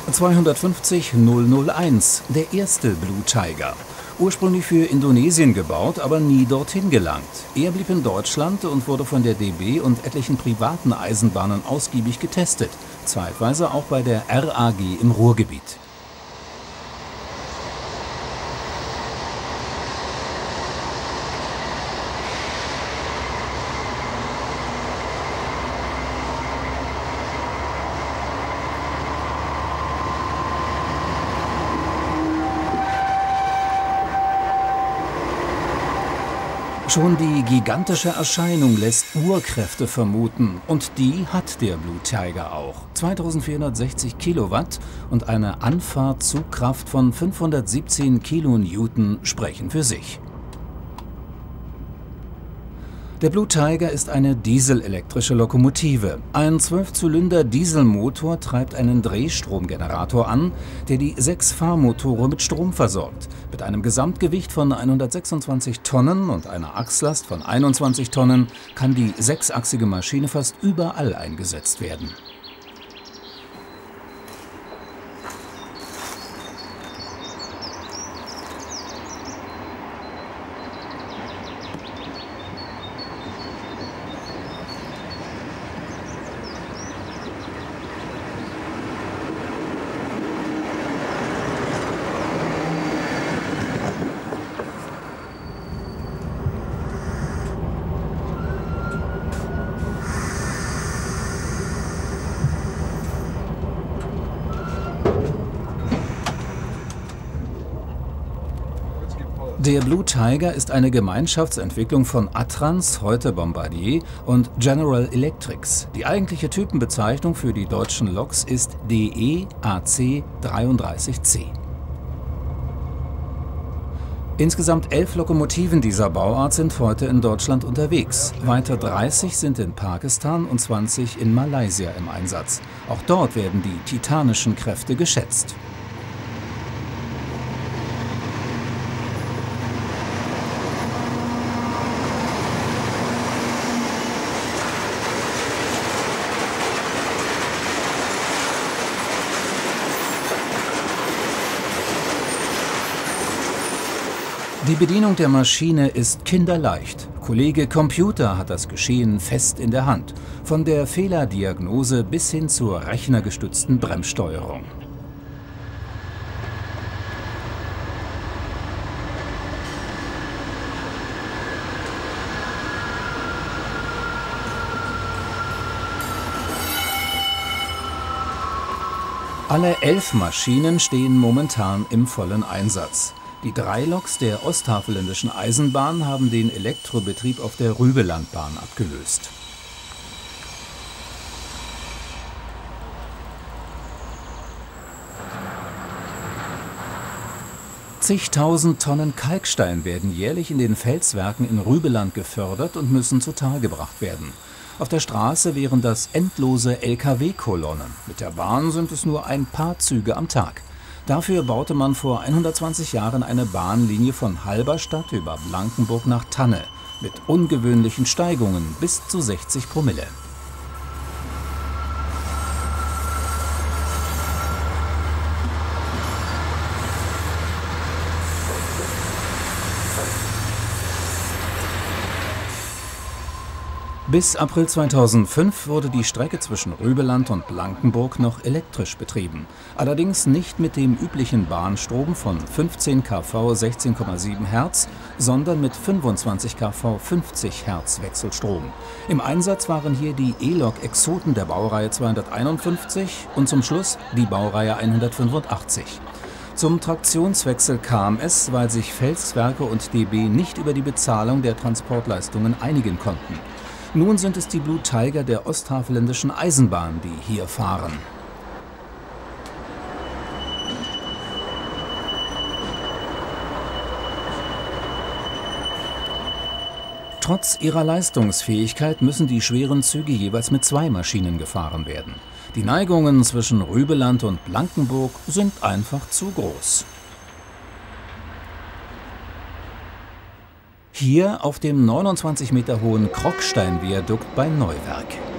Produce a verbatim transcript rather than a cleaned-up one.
zweihundertfünfzig null null eins, der erste Blue Tiger. Ursprünglich für Indonesien gebaut, aber nie dorthin gelangt. Er blieb in Deutschland und wurde von der D B und etlichen privaten Eisenbahnen ausgiebig getestet, zeitweise auch bei der R A G im Ruhrgebiet. Schon die gigantische Erscheinung lässt Urkräfte vermuten, und die hat der Blue Tiger auch. zweitausendvierhundertsechzig Kilowatt und eine Anfahrtzugkraft von fünfhundertsiebzehn Kilonewton sprechen für sich. Der Blue Tiger ist eine dieselelektrische Lokomotive. Ein Zwölfzylinder-Dieselmotor treibt einen Drehstromgenerator an, der die sechs Fahrmotore mit Strom versorgt. Mit einem Gesamtgewicht von hundertsechsundzwanzig Tonnen und einer Achslast von einundzwanzig Tonnen kann die sechsachsige Maschine fast überall eingesetzt werden. Der Blue Tiger ist eine Gemeinschaftsentwicklung von Adtranz, heute Bombardier, und General Electrics. Die eigentliche Typenbezeichnung für die deutschen Loks ist D E A C dreiunddreißig C. Insgesamt elf Lokomotiven dieser Bauart sind heute in Deutschland unterwegs. Weiter dreißig sind in Pakistan und zwanzig in Malaysia im Einsatz. Auch dort werden die titanischen Kräfte geschätzt. Die Bedienung der Maschine ist kinderleicht. Kollege Computer hat das Geschehen fest in der Hand. Von der Fehlerdiagnose bis hin zur rechnergestützten Bremssteuerung. Alle elf Maschinen stehen momentan im vollen Einsatz. Die drei Loks der Osthavelländischen Eisenbahn haben den Elektrobetrieb auf der Rübelandbahn abgelöst. Zigtausend Tonnen Kalkstein werden jährlich in den Felswerken in Rübeland gefördert und müssen zutage gebracht werden. Auf der Straße wären das endlose L K W-Kolonnen. Mit der Bahn sind es nur ein paar Züge am Tag. Dafür baute man vor hundertzwanzig Jahren eine Bahnlinie von Halberstadt über Blankenburg nach Tanne mit ungewöhnlichen Steigungen bis zu sechzig Promille. Bis April zweitausendfünf wurde die Strecke zwischen Rübeland und Blankenburg noch elektrisch betrieben. Allerdings nicht mit dem üblichen Bahnstrom von fünfzehn Kilovolt sechzehn Komma sieben Hertz, sondern mit fünfundzwanzig Kilovolt fünfzig Hertz Wechselstrom. Im Einsatz waren hier die E-Lok Exoten der Baureihe zweihunderteinundfünfzig und zum Schluss die Baureihe hundertfünfundachtzig. Zum Traktionswechsel kam es, weil sich Felswerke und D B nicht über die Bezahlung der Transportleistungen einigen konnten. Nun sind es die Blue Tiger der Osthavelländischen Eisenbahn, die hier fahren. Trotz ihrer Leistungsfähigkeit müssen die schweren Züge jeweils mit zwei Maschinen gefahren werden. Die Neigungen zwischen Rübeland und Blankenburg sind einfach zu groß. Hier auf dem neunundzwanzig Meter hohen Krockstein-Viadukt bei Neuwerk.